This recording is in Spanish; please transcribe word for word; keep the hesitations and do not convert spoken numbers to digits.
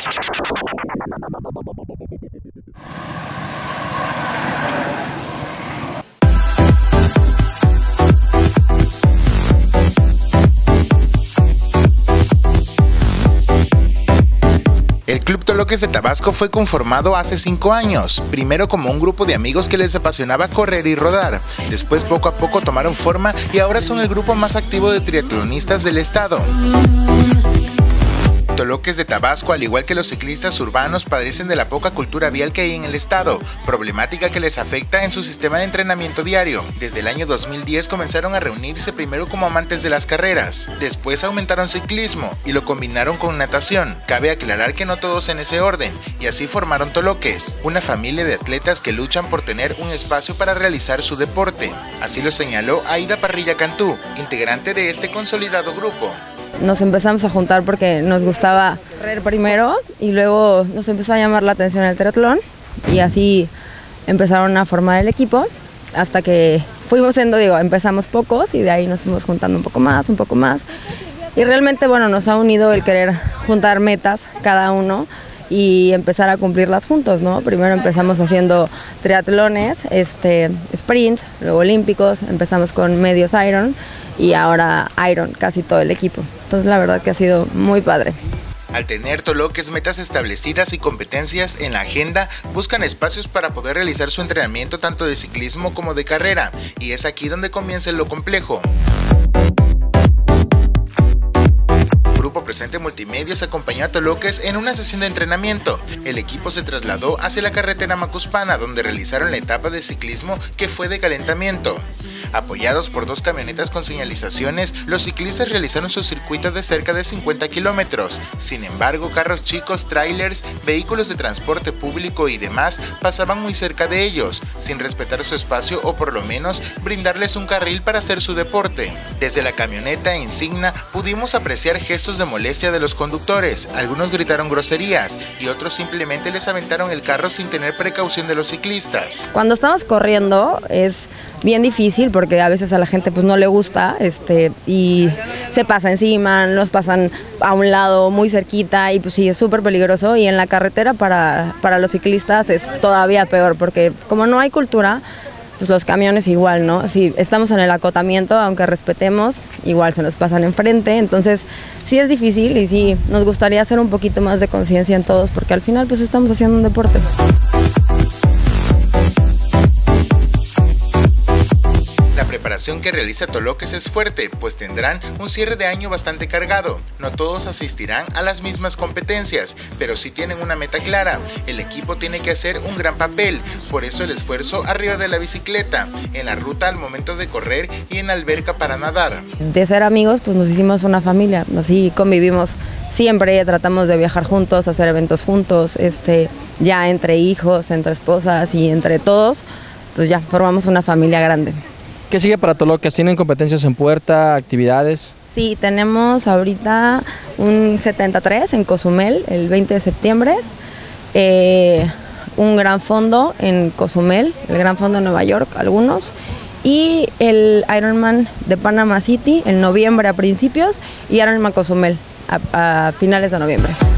El Club Toloques de Tabasco fue conformado hace cinco años, primero como un grupo de amigos que les apasionaba correr y rodar. Después poco a poco tomaron forma y ahora son el grupo más activo de triatlonistas del estado. Toloques de Tabasco, al igual que los ciclistas urbanos, padecen de la poca cultura vial que hay en el estado, problemática que les afecta en su sistema de entrenamiento diario. Desde el año dos mil diez comenzaron a reunirse primero como amantes de las carreras, después aumentaron ciclismo y lo combinaron con natación. Cabe aclarar que no todos en ese orden, y así formaron Toloques, una familia de atletas que luchan por tener un espacio para realizar su deporte. Así lo señaló Aida Parrilla Cantú, integrante de este consolidado grupo. Nos empezamos a juntar porque nos gustaba correr primero y luego nos empezó a llamar la atención el triatlón y así empezaron a formar el equipo hasta que fuimos siendo, digo, empezamos pocos y de ahí nos fuimos juntando un poco más, un poco más y realmente, bueno, nos ha unido el querer juntar metas cada uno y empezar a cumplirlas juntos, ¿no? Primero empezamos haciendo triatlones, este, sprints, luego olímpicos, empezamos con medios Iron y ahora Iron, casi todo el equipo. Entonces la verdad que ha sido muy padre. Al tener Toloques metas establecidas y competencias en la agenda, buscan espacios para poder realizar su entrenamiento tanto de ciclismo como de carrera, y es aquí donde comienza lo complejo. Grupo Presente Multimedios acompañó a Toloques en una sesión de entrenamiento. El equipo se trasladó hacia la carretera Macuspana, donde realizaron la etapa de ciclismo que fue de calentamiento. Apoyados por dos camionetas con señalizaciones, los ciclistas realizaron su circuito de cerca de cincuenta kilómetros. Sin embargo, carros chicos, trailers, vehículos de transporte público y demás pasaban muy cerca de ellos, sin respetar su espacio o por lo menos brindarles un carril para hacer su deporte. Desde la camioneta insignia pudimos apreciar gestos de molestia de los conductores. Algunos gritaron groserías y otros simplemente les aventaron el carro sin tener precaución de los ciclistas. Cuando estamos corriendo es bien difícil porque a veces a la gente pues no le gusta este y se pasa encima, nos pasan a un lado muy cerquita y pues sí, es súper peligroso, y en la carretera para, para los ciclistas es todavía peor porque como no hay cultura, pues los camiones igual, ¿no? Si estamos en el acotamiento, aunque respetemos, igual se nos pasan enfrente, entonces sí es difícil y sí nos gustaría hacer un poquito más de conciencia en todos porque al final pues estamos haciendo un deporte. La preparación que realiza Toloques es fuerte, pues tendrán un cierre de año bastante cargado. No todos asistirán a las mismas competencias, pero sí tienen una meta clara. El equipo tiene que hacer un gran papel, por eso el esfuerzo arriba de la bicicleta, en la ruta al momento de correr y en la alberca para nadar. De ser amigos, pues nos hicimos una familia, así convivimos siempre, tratamos de viajar juntos, hacer eventos juntos, este, ya entre hijos, entre esposas y entre todos, pues ya formamos una familia grande. ¿Qué sigue para Toloques? ¿Tienen competencias en puerta, actividades? Sí, tenemos ahorita un setenta y tres en Cozumel el veinte de septiembre, eh, un gran fondo en Cozumel, el gran fondo en Nueva York, algunos, y el Ironman de Panama City en noviembre a principios y Ironman Cozumel a, a finales de noviembre.